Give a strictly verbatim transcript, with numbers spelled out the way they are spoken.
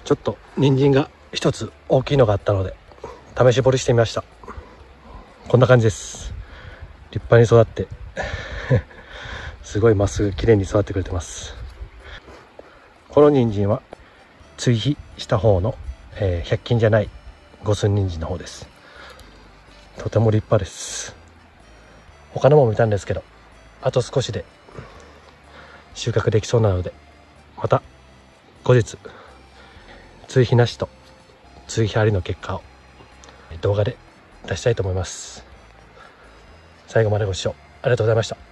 ちょっと人参が一つ大きいのがあったので試し掘りしてみました。こんな感じです。立派に育ってすごいまっすぐ綺麗に育ってくれてます。この人参は追肥した方の、えー、ひゃく均じゃない五寸人参の方です。とても立派です。他のも見たんですけど、あと少しで収穫できそうなので、また後日追肥なしと追肥ありの結果を動画で出したいと思います。最後までご視聴ありがとうございました。